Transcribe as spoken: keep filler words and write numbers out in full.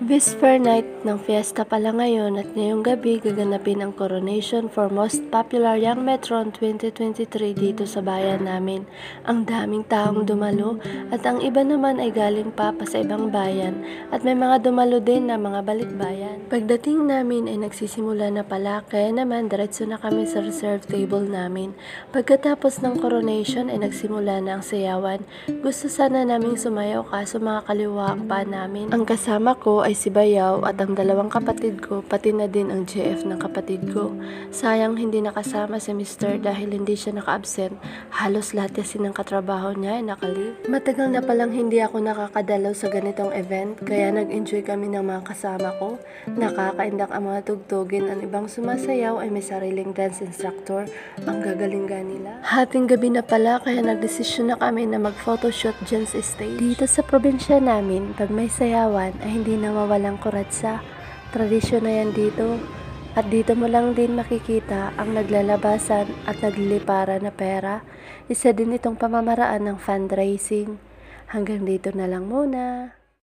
Whisper night ng fiesta pala ngayon at ngayong gabi gaganapin ang coronation for most popular young metron twenty twenty-three dito sa bayan namin. Ang daming taong dumalo at ang iba naman ay galing pa pa sa ibang bayan at may mga dumalo din na mga balikbayan. Pagdating namin ay nagsisimula na pala kaya naman diretso na kami sa reserved table namin. Pagkatapos ng coronation ay nagsimula na ang sayawan. Gusto sana naming sumayaw kaso mga kaliwa ang paa namin. Ang kasama ko ay si Bayaw at ang dalawang kapatid ko, pati na din ang G F ng kapatid ko. Sayang hindi nakasama si Mister dahil hindi siya naka-absent. Halos lahat kasi ng katrabaho niya ay nakalive. Matagal na palang hindi ako nakakadalaw sa ganitong event, kaya nag-enjoy kami ng mga kasama ko. Nakakaindak ang mga tugtugin, ang ibang sumasayaw ay may sariling dance instructor. Ang gagaling nila. Hating gabi na pala kaya nagdesisyon na kami na mag-photoshoot dyan sa stage. Dito sa probinsya namin, pag may sayawan ay hindi na mawalang kuratsa. Tradisyon na yan dito. At dito mo lang din makikita ang naglalabasan at naglilipara na pera. Isa din itong pamamaraan ng fundraising. Hanggang dito na lang muna.